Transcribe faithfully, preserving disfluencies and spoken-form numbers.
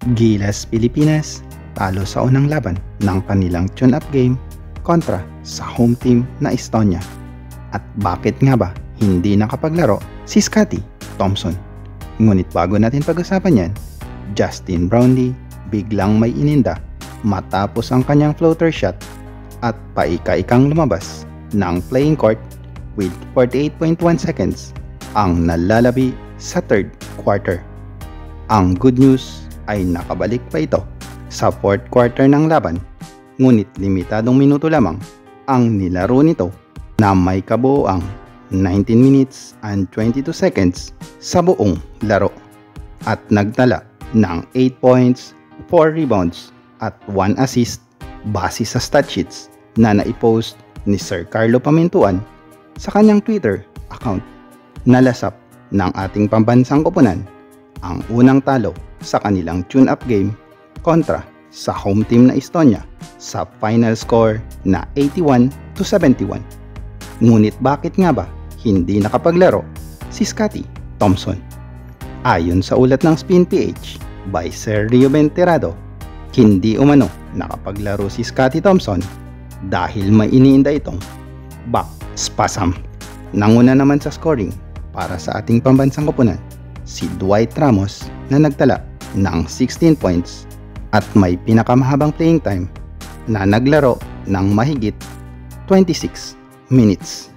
Gilas Pilipinas talo sa unang laban ng kanilang tune-up game kontra sa home team na Estonia. At bakit nga ba hindi nakapaglaro si Scottie Thompson? Ngunit bago natin pag-usapan yan, Justin Brownlee biglang may ininda matapos ang kanyang floater shot at paika-ikang lumabas ng playing court with forty-eight point one seconds ang nalalabi sa third quarter. Ang good news ay nakabalik pa ito sa fourth quarter ng laban, ngunit limitadong minuto lamang ang nilaro nito na may kabuoang nineteen minutes and twenty-two seconds sa buong laro at nagtala ng eight points, four rebounds at one assist base sa stat sheets na naipost ni Sir Carlo Pamintuan sa kanyang Twitter account. Nalasap ng ating pambansang koponan ang unang talo sa kanilang tune-up game kontra sa home team na Estonia sa final score na eighty-one to seventy-one. Ngunit bakit nga ba hindi nakapaglaro si Scottie Thompson? Ayon sa ulat ng Spin P H by Sir Reuben Tirado, hindi umano nakapaglaro si Scottie Thompson dahil may iniinda itong back spasm. Nanguna naman sa scoring para sa ating pambansang koponan si Dwight Ramos na nagtala ng sixteen points at may pinakamahabang playing time na naglaro ng mahigit twenty-six minutes.